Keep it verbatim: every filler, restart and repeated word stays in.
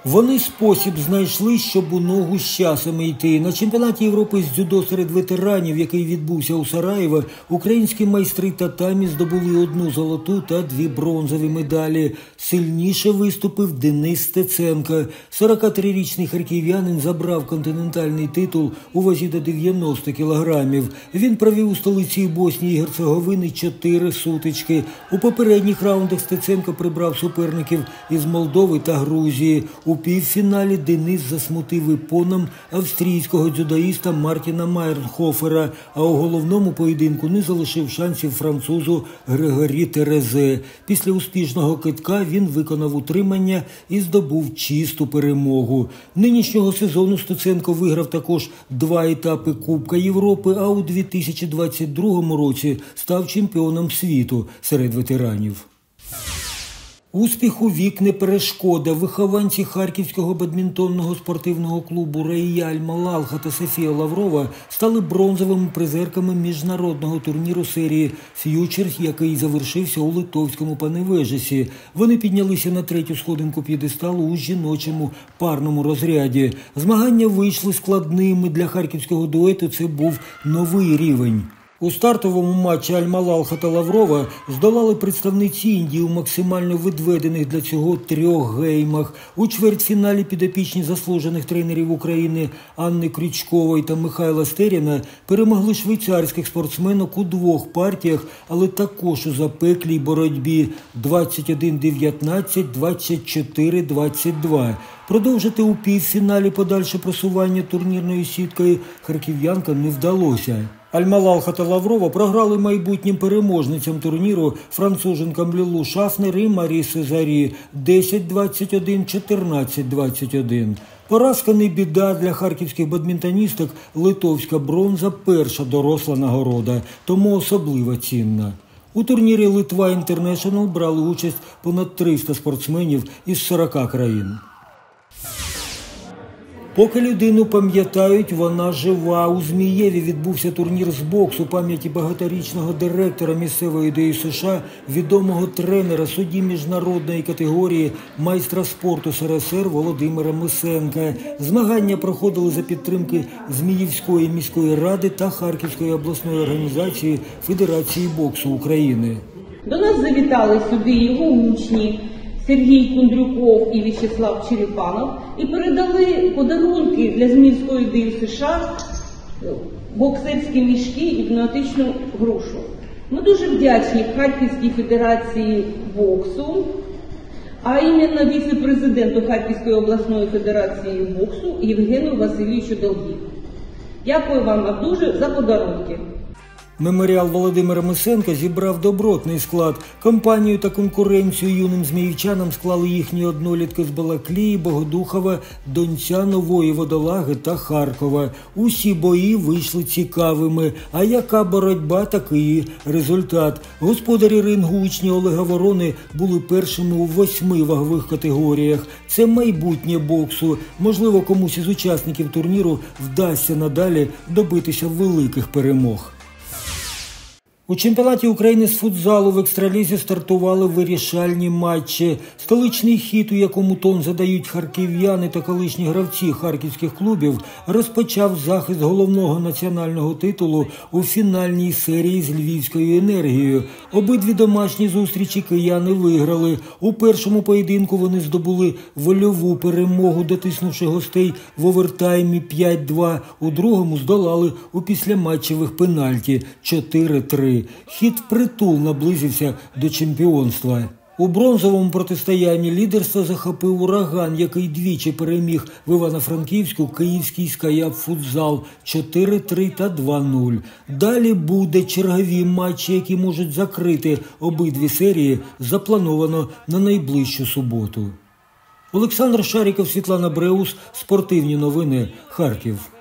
Вони спосіб знайшли, щоб у ногу з часом йти. На чемпіонаті Європи з дзюдо серед ветеранів, який відбувся у Сараєво, українські майстри татамі здобули одну золоту та дві бронзові медалі. Сильніше виступив Денис Стеценко. сорокатрирічний харків'янин забрав континентальний титул у вазі до дев'яноста кілограмів. Він провів у столиці Боснії і Герцеговини чотири сутички. У попередніх раундах Стеценко прибрав суперників із Молдови та Грузії. У півфіналі Денис засмутив іпоном австрійського дзюдоїста Мартіна Майерхофера, а у головному поєдинку не залишив шансів французу Грегорі Терезе. Після успішного кидка він виконав утримання і здобув чисту перемогу. Нинішнього сезону Стеценко виграв також два етапи Кубка Європи, а у дві тисячі двадцять другому році став чемпіоном світу серед ветеранів. Успіху вік не перешкода. Вихованці Харківського бадмінтонного спортивного клубу «Рояль» Малалха та Софія Лаврова стали бронзовими призерками міжнародного турніру серії «Ф'ючерс», який завершився у литовському Паневежесі. Вони піднялися на третю сходинку п'єдесталу у жіночому парному розряді. Змагання вийшли складними. Для харківського дуету це був новий рівень. У стартовому матчі Аль-Малалха та Лаврова здолали представниці Індії у максимально відведених для цього трьох геймах. У чвертьфіналі підопічні заслужених тренерів України Анни Крючкової та Михайла Стеріна перемогли швейцарських спортсменок у двох партіях, але також у запеклій боротьбі двадцять один дев'ятнадцять, двадцять чотири двадцять два. Продовжити у півфіналі подальше просування турнірною сіткою харків'янкам не вдалося. Аль-Малалха та Лаврова програли майбутнім переможницям турніру француженкам Лілу Шафнер і Марі Сезарі десять двадцять один, чотирнадцять двадцять один. Поразка не біда для харківських бадмінтоністок. Литовська бронза – перша доросла нагорода, тому особливо цінна. У турнірі «Литва Інтернешнл» брали участь понад триста спортсменів із сорока країн. Поки людину пам'ятають, вона жива. У Змієві відбувся турнір з боксу пам'яті багаторічного директора місцевої ді ес ес а, відомого тренера, судді міжнародної категорії, майстра спорту ес ер ес ер Володимира Мисенка. Змагання проходили за підтримки Зміївської міської ради та Харківської обласної організації Федерації боксу України. До нас завітали сюди його учні Сергій Кундрюков і В'ячеслав Черепанов і передали подарунки для Зміївської ді ес ес а, боксерські мішки і пневматичну грушу. Ми дуже вдячні Харківській Федерації боксу, а іменно віце-президенту Харківської обласної федерації боксу Євгену Васильовичу Долгих. Дякую вам дуже за подарунки. Меморіал Володимира Мисенка зібрав добротний склад. Компанію та конкуренцію юним зміївчанам склали їхні однолітки з Балаклії, Богодухова, Донця, Нової Водолаги та Харкова. Усі бої вийшли цікавими. А яка боротьба, такий результат. Господарі рингу учні Олега Ворони були першими у восьми вагових категоріях. Це майбутнє боксу. Можливо, комусь із учасників турніру вдасться надалі добитися великих перемог. У чемпіонаті України з футзалу в екстралізі стартували вирішальні матчі. Столичний хід, у якому тон задають харків'яни та колишні гравці харківських клубів, розпочав захист головного національного титулу у фінальній серії з Львівською енергією. Обидві домашні зустрічі кияни виграли. У першому поєдинку вони здобули вольову перемогу, дотиснувши гостей в овертаймі п'ять два. У другому здолали у післяматчевих пенальті чотири три. Хід впритул наблизився до чемпіонства. У бронзовому протистоянні лідерство захопив «Ураган», який двічі переміг в Івано-Франківську київський «Скаяп-футзал» чотири три та два нуль. Далі буде чергові матчі, які можуть закрити обидві серії, заплановано на найближчу суботу. Олександр Шаріков, Світлана Бреус, Спортивні новини, Харків.